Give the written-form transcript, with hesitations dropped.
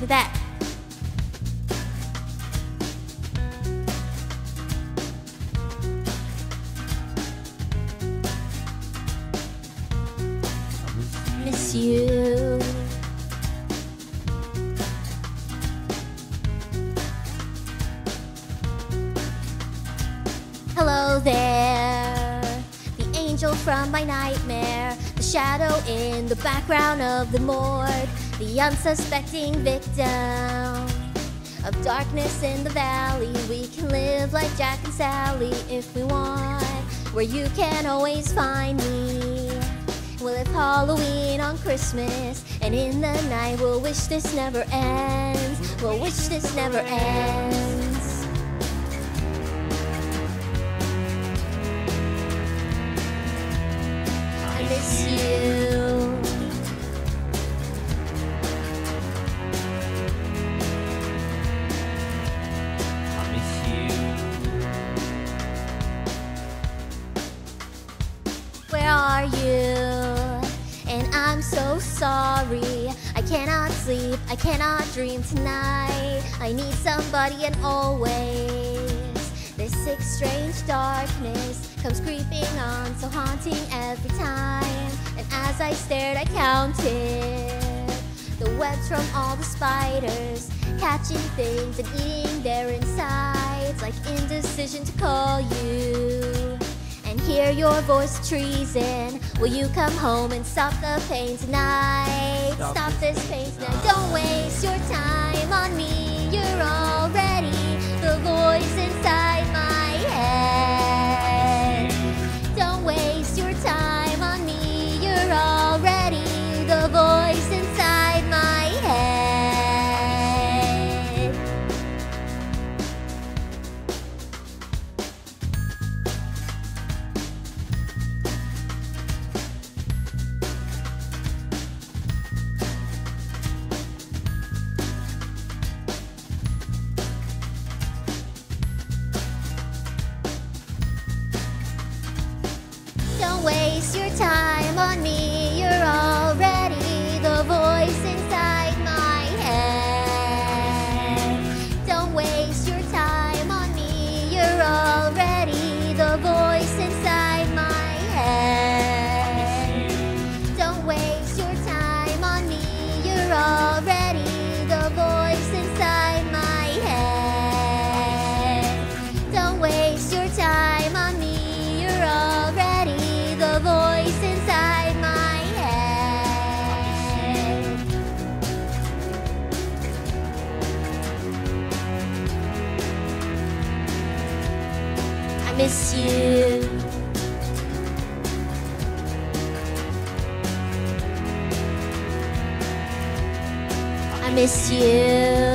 Look at that. Miss you. Hello there, the angel from my nightmare, the shadow in the background of the morgue, the unsuspecting victim of darkness in the valley. We can live like Jack and Sally if we want, where you can always find me. We'll live Halloween on Christmas, and in the night we'll wish this never ends. We'll wish this never ends. I miss you. I miss you. Where are you? And I'm so sorry. I cannot sleep, I cannot dream tonight. I need somebody, and always this sick, strange darkness comes creeping on, so haunting every time. And as I stared, I counted the webs from all the spiders, catching things and eating their insides, like indecision to call you and hear your voice treason. Will you come home and stop the pain tonight? Stop this pain tonight. Don't waste your time on me. You're already the voice inside my head. Don't waste your time on me. You're already the voice inside my head. Don't waste your time on me. You're already the voice inside my head. Don't waste your time on me. You're already the voice inside my head. Don't waste your time on me. You're already the voice inside my head. Don't waste your time on me. You're already the voice inside my head. I miss you. I miss you.